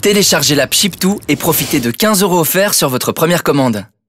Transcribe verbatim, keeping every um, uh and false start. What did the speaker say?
Téléchargez l'app Shipto et profitez de quinze euros offerts sur votre première commande.